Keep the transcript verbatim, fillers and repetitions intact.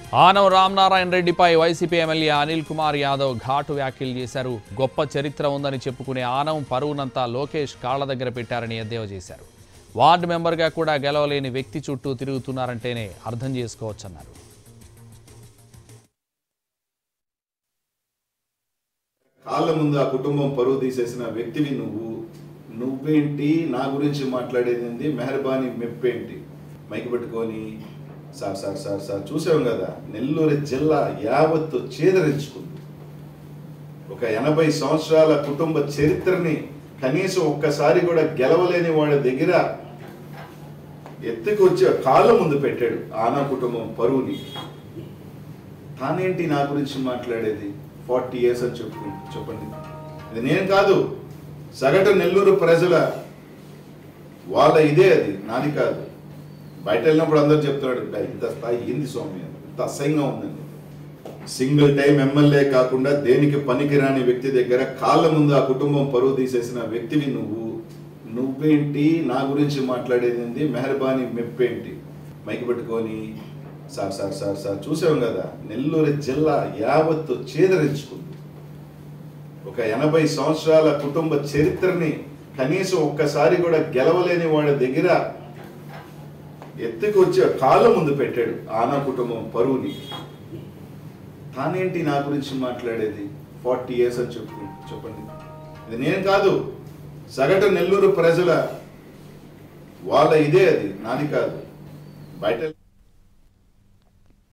ఆనం రామనారాయణ రెడ్డిపై YCP MLA Anil Kumar Yadav ఘాటు వ్యాఖ్యలు చేశారు. గొప్ప చరిత్ర ఉందని చెప్పుకునే ఆనం పరువునంతా లోకేష్ కాళ్ల దగ్గర పెట్టారని ఎద్దేవా చేశారు. వార్డు మెంబర్గా కూడా గెలవలేని వ్యక్తి చుట్టూ తిరుగుతున్నారంటేనే అర్థం చేసుకోవచ్చన్నారు. కాళ్ళ ముందు ఆ కుటుంబం పరువు తీసేసిన వ్యక్తివి నువ్వు నువ్వేంటి నా గురించి మాట్లాడేది మెహర్బానీ మెప్పేంటి మైకి పట్టుకొని సార్ సార్ సార్ సార్ చూసాం కదా, నెల్లూరు జిల్లా యావత్తు చేదరించుకుంది. ఒక ఎనభై సంవత్సరాల కుటుంబ చరిత్రని కనీసం ఒక్కసారి కూడా గెలవలేని వాడి దగ్గర ఎత్తుకొచ్చి కాళ్ళ ముందు పెట్టాడు ఆనా కుటుంబం పరువుని. తానేంటి నా గురించి మాట్లాడేది, ఫార్టీ ఇయర్స్ అని చెప్పు చెప్పండి. ఇది నేను కాదు, సగటు నెల్లూరు ప్రజల వాళ్ళ ఇదే, అది నాది కాదు. బయట వెళ్ళినప్పుడు అందరూ చెప్తున్నాడు ఇంత స్థాయి ఏంది స్వామి, ఇంత అసహ్యంగా ఉందండి. సింగిల్ టైం ఎమ్మెల్యే కాకుండా దేనికి పనికిరాని వ్యక్తి దగ్గర కాళ్ళ ముందు ఆ కుటుంబం పరువు తీసేసిన వ్యక్తివి నువ్వు నువ్వేంటి నా గురించి మాట్లాడేది మెహర్బానీ మెప్పేంటి మైకి పట్టుకొని సార్ సార్ సార్ సార్ చూసాం కదా, నెల్లూరు జిల్లా యావత్తు చేదరించుకుంది. ఒక ఎనభై సంవత్సరాల కుటుంబ చరిత్రని కనీసం ఒక్కసారి కూడా గెలవలేని వాడి దగ్గర ఎత్తుకొచ్చి కాళ్ళ ముందు పెట్టాడు ఆనా కుటుంబం పరువుని. తానేంటి నా గురించి మాట్లాడేది, ఫార్టీ ఇయర్స్ అని చెప్పు చెప్పండి. ఇది నేను కాదు, సగటు నెల్లూరు ప్రజల వాళ్ళ ఇదే, అది నాది కాదు. బయట